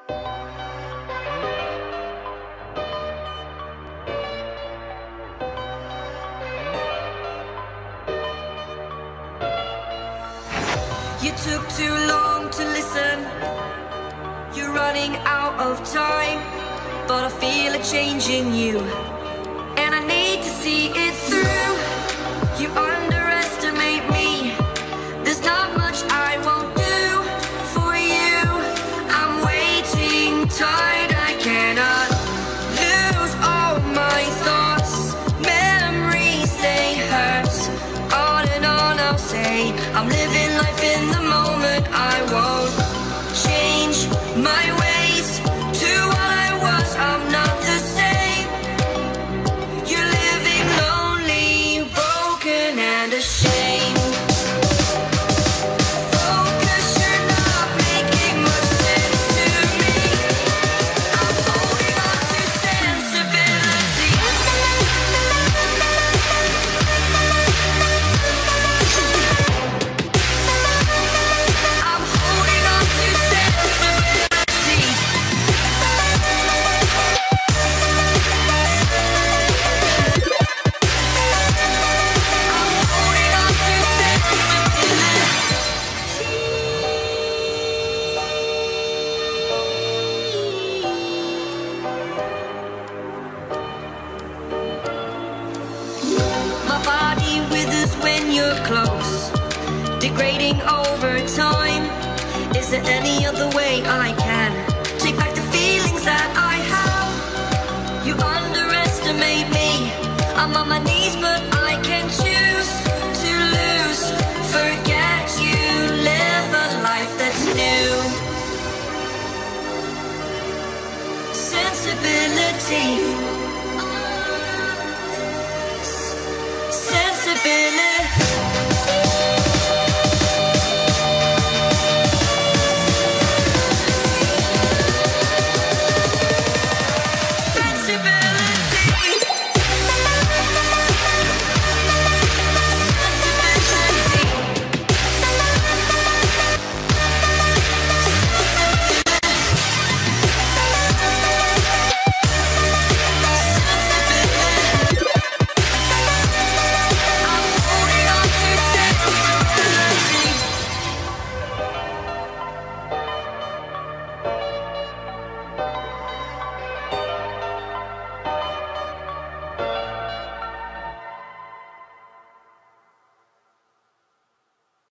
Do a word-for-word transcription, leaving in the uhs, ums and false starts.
You took too long to listen. You're running out of time, but I feel a change in you, and I need to see it through. You underestimate me. There's not much I won't do for you. I'm waiting tight. I cannot lose all my thoughts. Memories, they hurt. On and on I'll say, I'm living life in the moment. I won't change my ways to what I was. I'm not the same. You're living lonely, broken and ashamed. Focus, you're not making much sense to me. I'm holding on to sensibility. I'm holding on to sensibility. I'm holding on to My body withers when you're close, degrading over time. Is there any other way I can take back the feelings that I have? You underestimate me. I'm on my knees, but I can choose to lose. Forget you, live a life that's new. Sensibility.